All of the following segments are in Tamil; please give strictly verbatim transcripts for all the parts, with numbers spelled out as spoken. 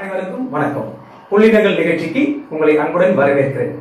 அனைவருக்கும் வணக்கம். புள்ளினங்கள் நிகழ்ச்சிக்கு உங்களை அன்புடன் வரவேற்கிறேன்.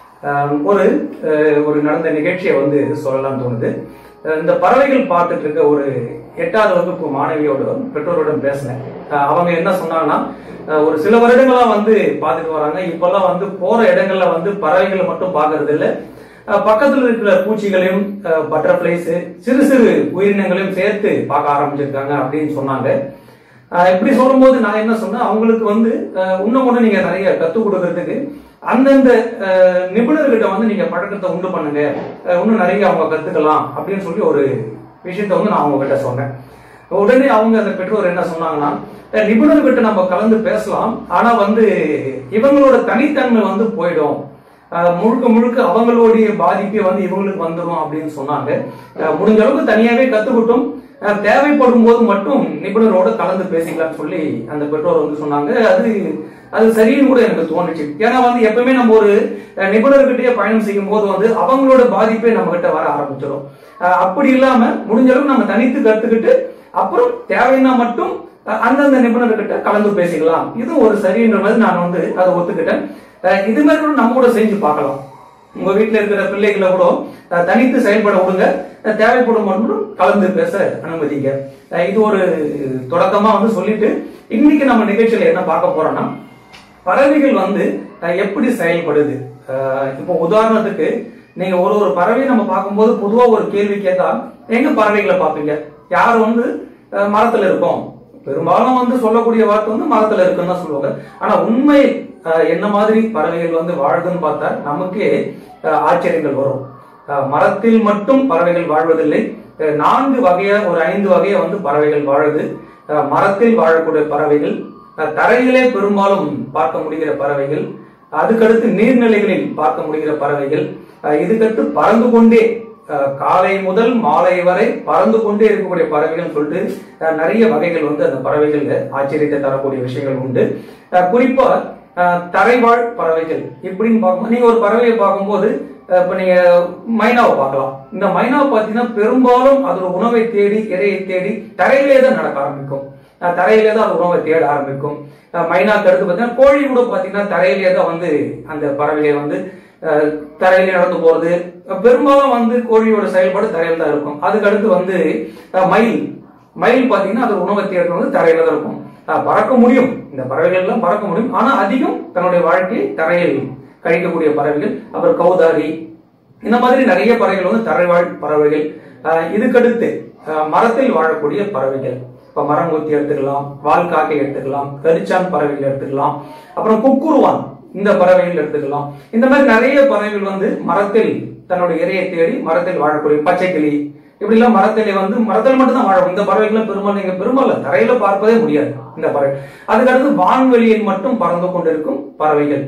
ஒரு ஒரு நடந்த நிகழ்ச்சியை வந்து சொல்லலாம் தோணுது. இந்த பறவைகள் பார்த்துட்டு இருக்க ஒரு எட்டாவது வகுப்பு மாணவியோட பெற்றோருடன் பேசினேன். அவங்க என்ன சொன்னாங்கன்னா, ஒரு சில வருடங்களா வந்து பார்த்துட்டு வராங்க. இப்பெல்லாம் வந்து போற இடங்கள்ல வந்து பறவைகளை மட்டும் பார்க்கறது இல்லை, பக்கத்தில் இருக்கிற பூச்சிகளையும் பட்டர்ஃபிளைஸ் சிறு சிறு உயிரினங்களையும் சேர்த்து பார்க்க ஆரம்பிச்சிருக்காங்க அப்படின்னு சொன்னாங்க. இப்படி சொல்லும் போது நான் என்ன சொன்னேன், அவங்களுக்கு வந்து இன்னும் ஒண்ணு நீங்க நிறைய கத்துக் கொடுக்கறதுக்கு அந்தந்த நிபுணர்கிட்ட வந்து நீங்க பழக்கத்தை உண்டு பண்ணுங்க, இன்னும் நிறைய அவங்க கத்துக்கலாம் அப்படின்னு சொல்லி ஒரு விஷயத்த வந்து நான் அவங்க கிட்ட சொன்னேன். உடனே அவங்க அந்த பெற்றோர் என்ன சொன்னாங்கன்னா, நிபுணர்கிட்ட நம்ம கலந்து பேசலாம், ஆனா வந்து இவங்களோட தனித்தன்மை வந்து போயிடும், முழுக்க முழுக்க அவங்களுடைய பாதிப்பே வந்து இவங்களுக்கு வந்துடும் அப்படின்னு சொன்னாங்க. முடிஞ்ச அளவுக்கு தனியாவே கத்துக்கிட்டோம், தேவைப்படும் போது மட்டும் நிபுணரோட கலந்து பேசிக்கலாம்னு சொல்லி அந்த பெற்றோர் வந்து சொன்னாங்க. அது அது சரின்னு கூட எனக்கு தோணுச்சு. ஏன்னா வந்து எப்பவுமே நம்ம ஒரு நிபுணர்கிட்டயே பயணம் செய்யும் போது வந்து அவங்களோட பாதிப்பே நம்ம கிட்ட வர ஆரம்பிச்சிடும். அப்படி இல்லாம முடிஞ்ச அளவுக்கு நம்ம தனித்து கத்துக்கிட்டு அப்புறம் தேவைன்னா மட்டும் அந்தந்த நிபுணர்கிட்ட கலந்து பேசிக்கலாம். இது ஒரு சரின்ற மாதிரி நான் வந்து அதை ஒத்துக்கிட்டேன். இது மாதிரி கூட நம்ம கூட செஞ்சு பார்க்கலாம். உங்க வீட்டுல இருக்கிற பிள்ளைகளை கூட தனித்து செயல்பட விடுங்க, தேவைப்படும் மட்டும் கலந்து பேச அனுமதிங்க. இது ஒரு தொடக்கமா வந்து சொல்லிட்டு இன்னைக்கு நம்ம நிகழ்ச்சியில என்ன பார்க்க போறோம்னா, பறவைகள் வந்து எப்படி செயல்படுது. இப்போ உதாரணத்துக்கு நீங்க ஒரு ஒரு பறவை நம்ம பார்க்கும்போது பொதுவா ஒரு கேள்வி கேட்டா, எங்க பறவைகளை பார்ப்பீங்க? யார் வந்து மரத்துல இருக்கும்? பெரும்பாலும் வந்து சொல்லக்கூடிய வார்த்தை வந்து மரத்துல இருக்குன்னு தான் சொல்லுவாங்க. ஆனா உண்மை என்ன மாதிரி பறவைகள் வந்து வாழுதுன்னு பார்த்தா நமக்கே ஆச்சரியங்கள் வரும். மரத்தில் மட்டும் பறவைகள் வாழ்வதில்லை, நான்கு வகையா ஒரு ஐந்து வகையா வந்து பறவைகள் வாழுது. மரத்தில் வாழக்கூடிய பறவைகள், தரையிலே பெரும்பாலும் பார்க்க முடிகிற பறவைகள், அதுக்கடுத்து நீர்நிலைகளில் பார்க்க முடிகிற பறவைகள், இதுக்கடுத்து பறந்து கொண்டே காலை முதல் மாலை வரை பறந்து கொண்டே இருக்கக்கூடிய பறவைகள் சொல்லிட்டு நிறைய வகைகள் வந்து அந்த பறவைகள் ஆச்சரியத்தை தரக்கூடிய விஷயங்கள் உண்டு. குறிப்பா தரைவாழ் பறவைகள் இப்படின்னு பார்க்கும்போது, நீங்க ஒரு பறவையை பார்க்கும்போது இப்ப நீங்க மைனாவை பார்க்கலாம். இந்த மைனாவை பார்த்தீங்கன்னா பெரும்பாலும் அதோட உணவை தேடி இறையை தேடி தரையிலே தான் நடக்க ஆரம்பிக்கும், தரையிலே தான் அது உணவை தேட ஆரம்பிக்கும். மைனாக்கு அடுத்து பார்த்தீங்கன்னா கோழி கூட பார்த்தீங்கன்னா தரையிலே தான் வந்து அந்த பறவைகள் வந்து தரையிலே நடந்து போறது. பெரும்பாலும் வந்து கோழியோட செயல்பாடு தரையில தான் இருக்கும். அதுக்கு அடுத்து வந்து மயில் மயில் பார்த்தீங்கன்னா அது உணவை தேடுறது வந்து தரையில தான் இருக்கும். பறக்க முடியும், இந்த பறவைகள் எல்லாம் பறக்க முடியும், ஆனா அதிகம் தன்னுடைய வாழ்க்கையை தரையில் கழிக்கக்கூடிய பறவைகள். அப்புறம் கௌதாரி, இந்த மாதிரி நிறைய பறவைகள் வந்து தரைவாழ் பறவைகள். இதுக்கடுத்து மரத்தில் வாழக்கூடிய பறவைகள், இப்ப மரங்கொத்தி எடுத்துக்கலாம், வால்காக்கை எடுத்துக்கலாம், கரிச்சான் பறவைகள் எடுத்துக்கலாம், அப்புறம் குக்குருவான் இந்த பறவைகள் எடுத்துக்கலாம். இந்த மாதிரி நிறைய பறவைகள் வந்து மரத்தில் தன்னுடைய இரையை தேடி மரத்தில் வாழக்கூடிய பச்சைக்கிளி, இப்படி எல்லாம் மரத்திலே வந்து மரத்தில் மட்டும் தான் வாழும். இந்த பறவைகள் பெரும்பாலும் நீங்க பெரும்பாலும் தரையில பார்ப்பதே முடியாது இந்த பறவை. அதுக்கடுத்து வான்வெளியில் மட்டும் பறந்து கொண்டிருக்கும் பறவைகள்,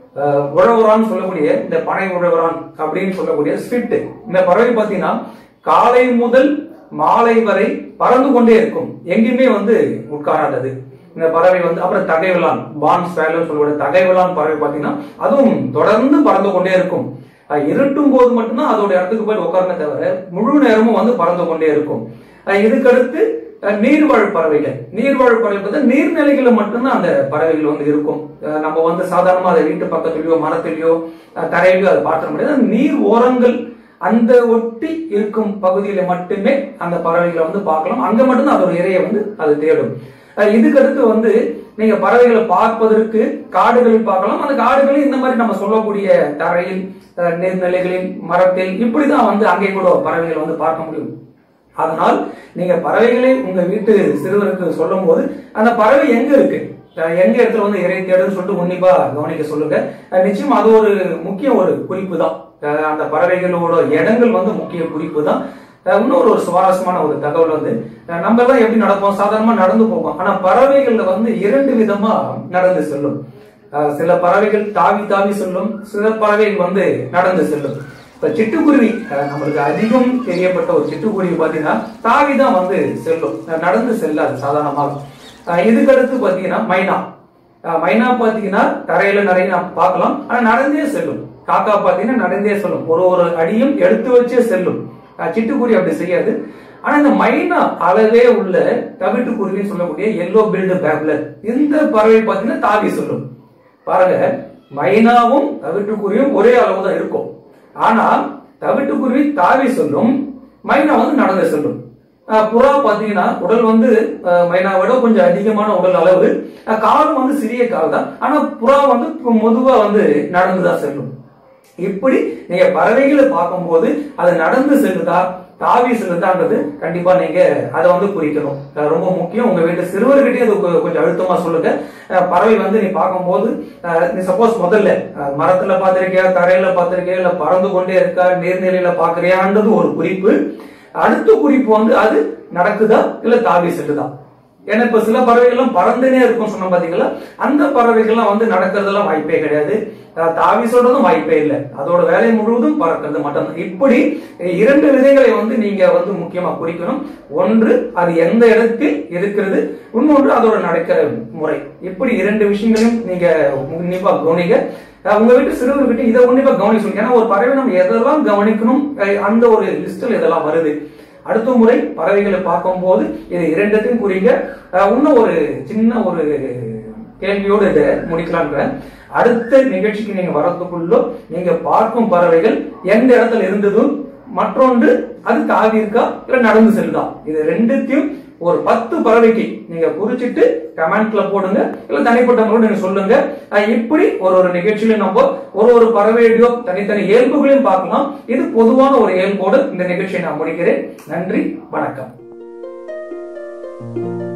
உழவரான் சொல்லக்கூடிய இந்த பனை உழவரான் அப்படின்னு சொல்லக்கூடிய ஸ்விட், இந்த பறவை பார்த்தீங்கன்னா காலை முதல் மாலை வரை பறந்து கொண்டே இருக்கும், எங்கேயுமே வந்து உட்காராதது இந்த பறவை வந்து. அப்புறம் தகைவிலான், பான் ஸ்வேலர் சொல்லக்கூடிய தகைவிலான் பறவை பார்த்தீங்கன்னா அதுவும் தொடர்ந்து பறந்து கொண்டே இருக்கும். இருட்டும் போது மட்டும்தான் அதோட இடத்துக்கு போய் உட்கார்ந்த தவிர முழு நேரமும் வந்து பறந்து கொண்டே இருக்கும். இதுக்கடுத்து நீர்வாழ் பறவைகள், நீர்வாழ் பறவைகள் நீர்நிலைகள்ல மட்டும்தான் அந்த பறவைகள் வந்து இருக்கும். நம்ம வந்து சாதாரணமா அதை வீட்டு பக்கத்துலயோ மரத்திலயோ தரையிலயோ அதை பார்க்க முடியாது. நீர் ஓரங்கள் அந்த ஒட்டி இருக்கும் பகுதியில மட்டுமே அந்த பறவைகளை வந்து பார்க்கலாம். அங்க மட்டும்தான் அதோட இரையை வந்து அது தேடும். இதுக்கடுத்து வந்து நீங்க பறவைகளை பார்ப்பதற்கு காடுகளில் பார்க்கலாம். அந்த காடுகளில் இந்த மாதிரி நம்ம சொல்லக்கூடிய தரையில், நீர்நிலைகளில், மரத்தில் இப்படிதான் வந்து அங்கே கூட பறவைகளை வந்து பார்க்க முடியும். அதனால் நீங்க பறவைகளை உங்க வீட்டு சிறுவருக்கு சொல்லும் போது அந்த பறவை எங்க இருக்கு, எங்க இடத்துல வந்து இறை தேடுன்னு சொல்லிட்டு உன்னிப்பா கவனிக்க சொல்லுங்க. நிச்சயம் அது ஒரு முக்கிய ஒரு குறிப்பு தான். அந்த பறவைகளோட இடங்கள் வந்து முக்கிய குறிப்பு தான். இன்னொரு ஒரு சுவாரஸ்யமான ஒரு தகவல் வந்து, நம்ம எல்லாம் எப்படி நடப்போம், சாதாரணமா நடந்து போவோம். ஆனா பறவைகள்ல வந்து இரண்டு விதமா நடந்து செல்லும். சில பறவைகள் தாவி தாவி செல்லும், சில பறவைகள் வந்து நடந்து செல்லும். இப்ப சிட்டுக்குருவி, நம்மளுக்கு அதிகம் தெரியப்பட்ட ஒரு சிட்டுக்குருவி பாத்தீங்கன்னா தாவிதான் வந்து செல்லும், நடந்து செல்லாது சாதாரணமாக. இதுக்கடுத்து பாத்தீங்கன்னா மைனா, மைனா பாத்தீங்கன்னா தரையில நிறைய பார்க்கலாம், ஆனா நடந்தே செல்லும். காக்கா பாத்தீங்கன்னா நடந்தே செல்லும், ஒரு ஒரு அடியும் எடுத்து வச்சே செல்லும். சிட்டுக்குருவி அப்படி செய்யாது. ஆனா இந்த மைனா அளவே உள்ள தவிட்டுக்குருவின்னு சொல்லக்கூடிய எல்லோ பில்டு பேப்லர் இந்த பறவை பார்த்தீங்கன்னா தாவி சொல்லும். பாருங்க, மைனாவும் தவிட்டுக்குருவியும் ஒரே அளவு தான் இருக்கும். ஆனா தவிட்டுக்குருவி தாவி சொல்லும், மைனா வந்து நடந்து செல்லும். புறா பாத்தீங்கன்னா உடல் வந்து மைனாவோட கொஞ்சம் அதிகமான உடல் அளவு, காலம் வந்து சிறிய கால் தான். ஆனா புறா வந்து மெதுவா வந்து நடந்துதான் செல்லும். இப்படி நீங்க பறவைகளை பார்க்கும்போது அது நடந்து செல்லுதா தாவி செல்லுதான்றது கண்டிப்பா நீங்க அதை வந்து குறிக்கணும். ரொம்ப முக்கியம். உங்க வீட்டு சிறுவர்கிட்டே அது கொஞ்சம் அழுத்தமா சொல்லுங்க. பறவை வந்து நீ பார்க்கும்போது நீ சப்போஸ் முதல்ல மரத்துல பாத்திருக்கியா, தரையில பாத்திருக்கியா, இல்ல பறந்து கொண்டே இருக்கா, நீர்நிலையில பாக்குறியான்றது ஒரு குறிப்பு. அடுத்த குறிப்பு வந்து அது நடக்குதா இல்ல தாவி செல்லுதா. ஏன்னா இப்ப சில பறவைகள்லாம் பறந்துனே இருக்கும் சொன்ன பாத்தீங்களா, அந்த பறவைகள்லாம் வந்து நடக்கிறதெல்லாம் வாய்ப்பே கிடையாது, தாவி சொல்றதும் வாய்ப்பே இல்லை. அதோட வேலை முழுவதும் பறக்கிறது மட்டும்தான். இப்படி இரண்டு விதைகளை வந்து நீங்க வந்து முக்கியமா குறிக்கணும். ஒன்று அது எந்த இடத்தில் இருக்கிறது, இன்னொன்று அதோட நடக்கிற முறை. இப்படி இரண்டு விஷயங்களையும் நீங்க உன்னிப்பா கவனிங்க. உங்க வீட்டு சிறுவர்கிட்ட இதை உன்னிப்பா கவனிக்கணும். ஏன்னா ஒரு பறவை நம்ம எதெல்லாம் கவனிக்கணும் அந்த ஒரு லிஸ்டில் இதெல்லாம் வருது. அடுத்த முறை பறவைகளை பார்க்கும் போது இது இரண்டத்தையும் குறிங்க. இன்னும் ஒரு சின்ன ஒரு கேள்வியோடு இதை முடிக்கலாம்ன்ற. அடுத்த நிகழ்ச்சிக்கு நீங்க வரதுக்குள்ள நீங்க பார்க்கும் பறவைகள் எந்த இடத்துல இருந்ததும், மற்றொன்று அது தாவி இருக்கா இல்ல நடந்து செல்லுதா, இது ரெண்டுத்தையும் ஒரு பத்து பறவைக்கு நீங்க குறிச்சிட்டு கமெண்ட்ல போடுங்க, இல்ல தனிப்பட்ட முறை நீங்க சொல்லுங்க. இப்படி ஒரு ஒரு நிகழ்ச்சியில நம்ம ஒரு ஒரு பறவையோ தனித்தனி இயல்புகளையும் பார்க்கலாம். இது பொதுவான ஒரு இயல்போடு இந்த நிகழ்ச்சியை நான் முடிக்கிறேன். நன்றி, வணக்கம்.